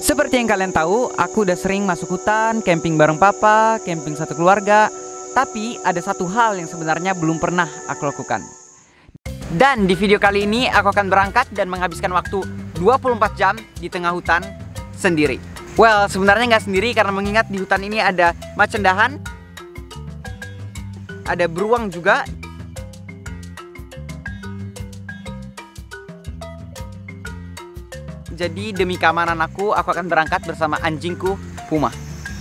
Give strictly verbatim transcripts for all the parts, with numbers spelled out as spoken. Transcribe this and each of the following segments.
Seperti yang kalian tahu, aku udah sering masuk hutan, camping bareng papa, camping satu keluarga. Tapi ada satu hal yang sebenarnya belum pernah aku lakukan. Dan di video kali ini aku akan berangkat dan menghabiskan waktu dua puluh empat jam di tengah hutan sendiri. Well, sebenarnya nggak sendiri karena mengingat di hutan ini ada macan dahan, ada beruang juga. Jadi demi keamanan aku, aku akan berangkat bersama anjingku, Puma.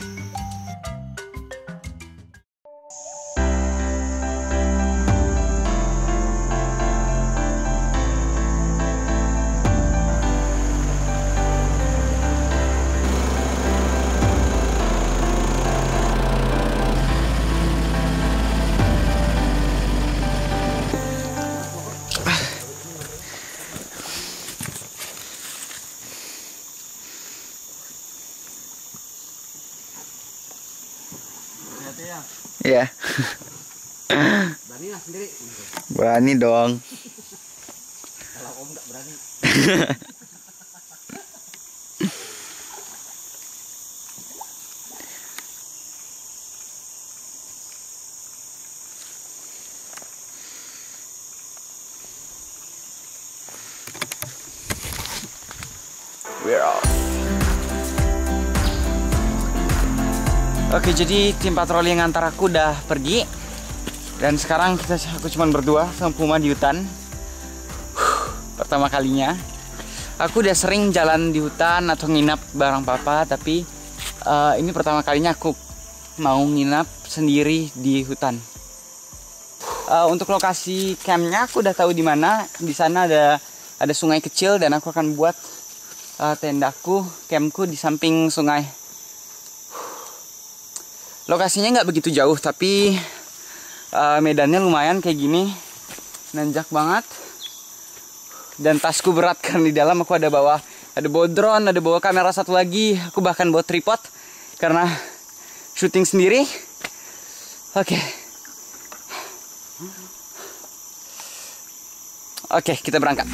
Iya. Berani lah sendiri. Berani dong. Kalau om nggak berani. We're out. Oke, jadi tim patroli yang ngantar aku udah pergi. Dan sekarang kita aku cuma berdua sama Puma di hutan. Pertama kalinya. Aku udah sering jalan di hutan atau nginap bareng papa, tapi uh, ini pertama kalinya aku mau nginap sendiri di hutan. Uh, untuk lokasi campnya aku udah tahu di mana. Di sana ada ada sungai kecil dan aku akan buat uh, tendaku, campku di samping sungai. Lokasinya nggak begitu jauh, tapi uh, medannya lumayan kayak gini, nanjak banget. Dan tasku berat karena di dalam aku ada bawa ada bawa drone, ada bawa kamera satu lagi. Aku bahkan bawa tripod karena syuting sendiri. Oke, okay. oke okay, kita berangkat.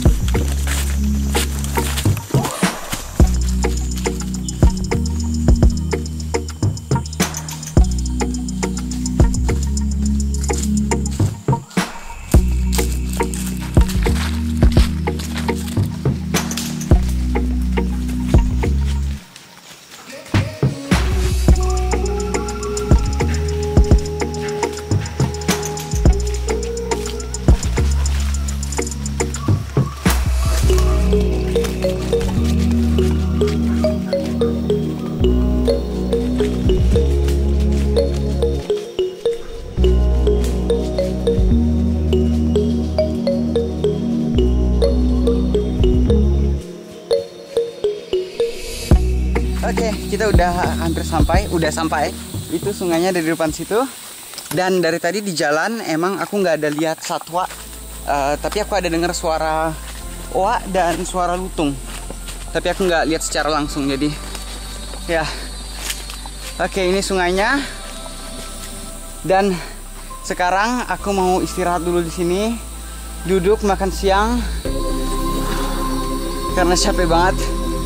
Oke, kita udah hampir sampai, udah sampai. Itu sungainya dari depan situ. Dan dari tadi di jalan emang aku nggak ada lihat satwa, uh, tapi aku ada dengar suara oa dan suara lutung. Tapi aku nggak lihat secara langsung, jadi ya. Oke, ini sungainya. Dan sekarang aku mau istirahat dulu di sini, duduk makan siang karena capek banget.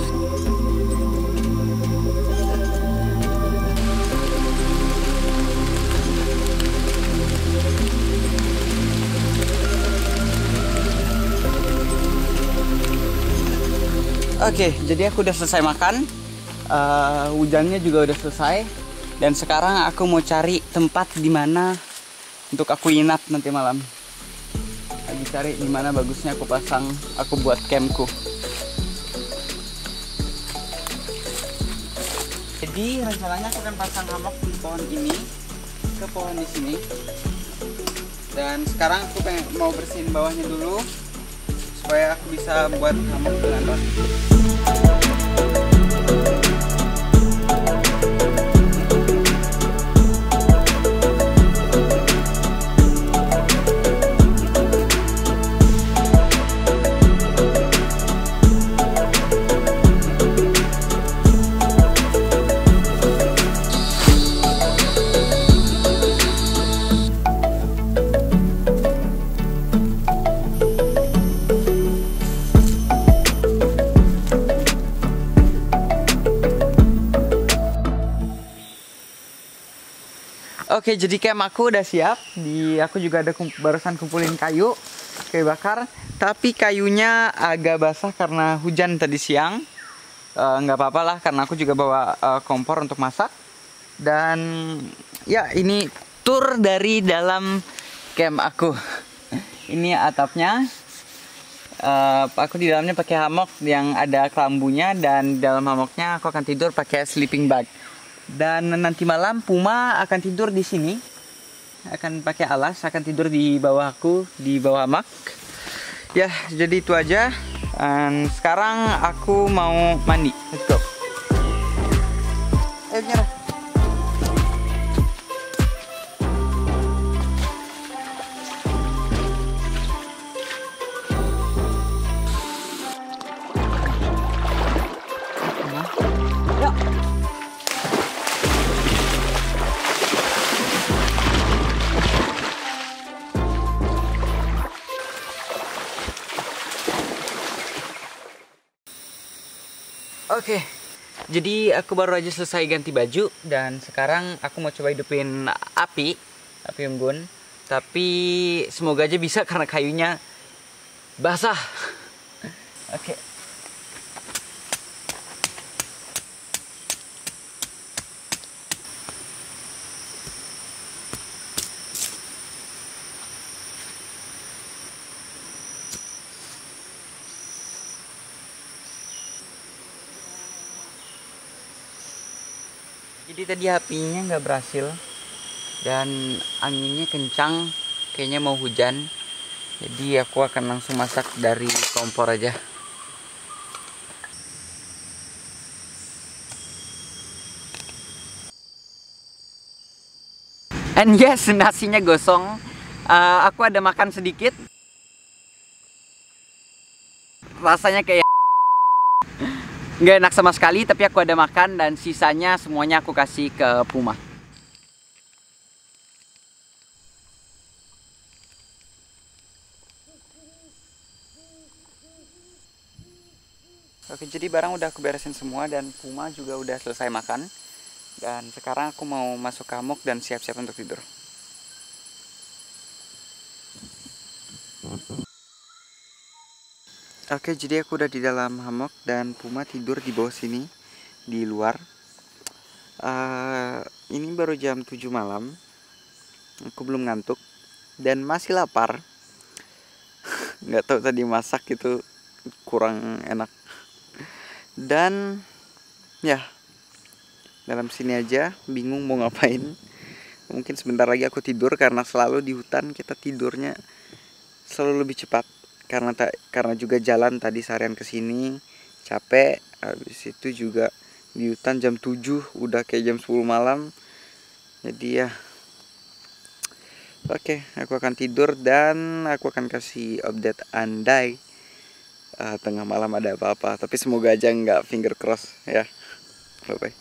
Oke, jadi aku udah selesai makan, uh, hujannya juga udah selesai, dan sekarang aku mau cari tempat di mana untuk aku nginap nanti malam. Lagi cari di mana bagusnya aku pasang, aku buat campku. Jadi rencananya aku akan pasang hammock di pohon ini, ke pohon di sini. Dan sekarang aku pengen mau bersihin bawahnya dulu, supaya aku bisa buat hammock dengan baik. Oke, jadi camp aku udah siap. Di aku juga ada kump, barusan kumpulin kayu, kayu bakar. Tapi kayunya agak basah karena hujan tadi siang. Nggak uh, apa-apa lah, karena aku juga bawa uh, kompor untuk masak. Dan ya, ini tur dari dalam camp aku. Ini atapnya. Uh, aku di dalamnya pakai hammock yang ada kelambunya, dan di dalam hammocknya aku akan tidur pakai sleeping bag. Dan nanti malam Puma akan tidur di sini, akan pakai alas, akan tidur di bawahku, di bawah mak. Ya, jadi itu aja. Dan sekarang aku mau mandi. Let's go. Ayo nyerah. Oke, jadi aku baru aja selesai ganti baju, dan sekarang aku mau coba hidupin api, api unggun. Tapi semoga aja bisa karena kayunya basah. Oke. Jadi tadi apinya nggak berhasil, dan anginnya kencang, kayaknya mau hujan. Jadi aku akan langsung masak dari kompor aja. And yes, nasinya gosong. Uh, aku ada makan sedikit. Rasanya kayak nggak enak sama sekali, tapi aku ada makan, dan sisanya semuanya aku kasih ke Puma. Oke, jadi barang udah aku beresin semua, dan Puma juga udah selesai makan. Dan sekarang aku mau masuk ke hammock dan siap-siap untuk tidur. Oke, jadi aku udah di dalam hammock, dan Puma tidur di bawah sini, di luar. Uh, ini baru jam tujuh malam. Aku belum ngantuk dan masih lapar. Nggak tahu tadi masak itu kurang enak. Dan ya, dalam sini aja, bingung mau ngapain. Mungkin sebentar lagi aku tidur, karena selalu di hutan kita tidurnya selalu lebih cepat. Karena tak karena juga jalan tadi seharian kesini capek. Habis itu juga di hutan jam tujuh udah kayak jam sepuluh malam. Jadi ya, oke, aku akan tidur, dan aku akan kasih update andai uh, tengah malam ada apa-apa. Tapi semoga aja nggak, finger cross ya. Bye bye.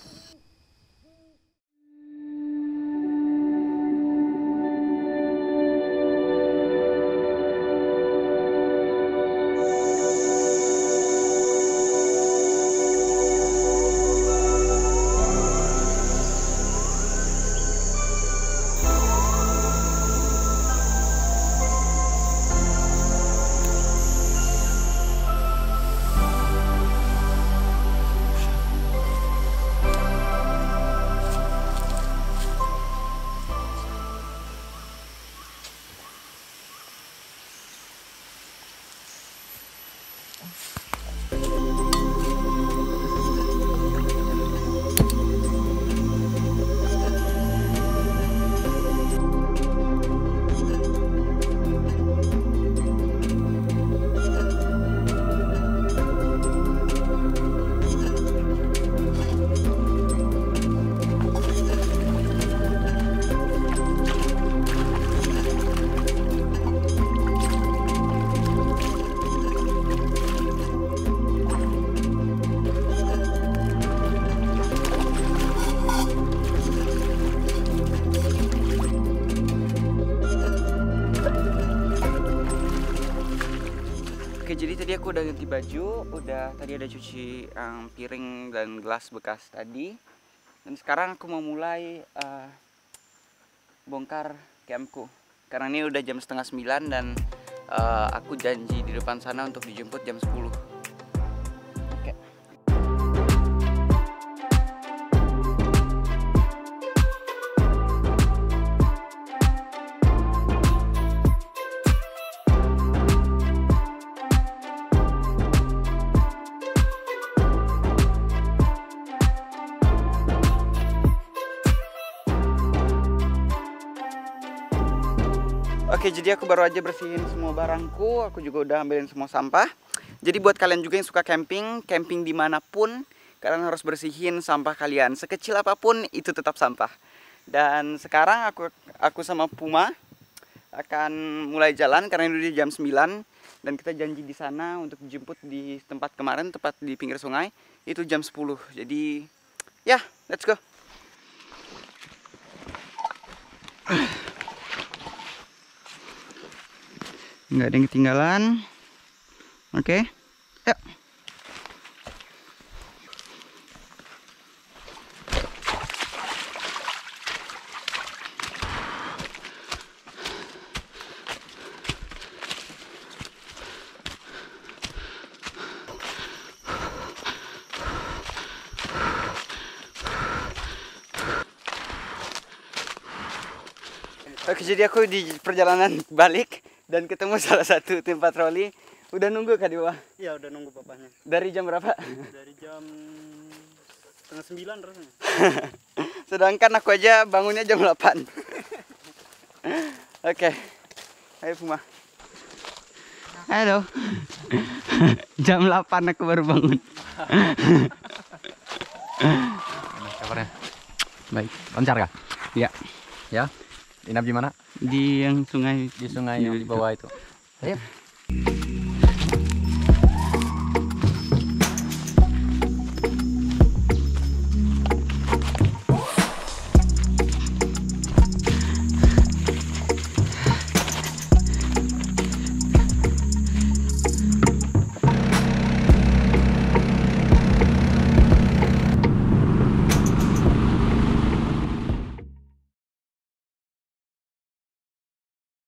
Oke, jadi tadi aku udah ganti baju, udah tadi ada cuci um, piring dan gelas bekas tadi. Dan sekarang aku mau mulai uh, bongkar campku. Karena ini udah jam setengah sembilan dan uh, aku janji di depan sana untuk dijemput jam sepuluh. Oke. Oke, jadi aku baru aja bersihin semua barangku. Aku juga udah ambilin semua sampah. Jadi buat kalian juga yang suka camping, camping dimanapun, kalian harus bersihin sampah kalian. Sekecil apapun itu tetap sampah. Dan sekarang aku aku sama Puma akan mulai jalan karena ini udah jam sembilan dan kita janji di sana untuk dijemput di tempat kemarin, tepat di pinggir sungai itu jam sepuluh. Jadi ya, let's go. Nggak ada yang ketinggalan. Oke, yuk. Oke, jadi aku di perjalanan balik dan ketemu salah satu tim patroli. Udah nunggu Kak di bawah? Iya, udah nunggu papanya. Dari jam berapa? Dari jam setengah sembilan rasanya. Sedangkan aku aja bangunnya jam delapan. Oke, ayo Puma. Halo. Jam delapan aku baru bangun. Gimana kabarnya? Baik. Lancar kah? Ya, Ya. Inap di mana? di yang sungai. Di sungai yang di bawah itu. Ayo.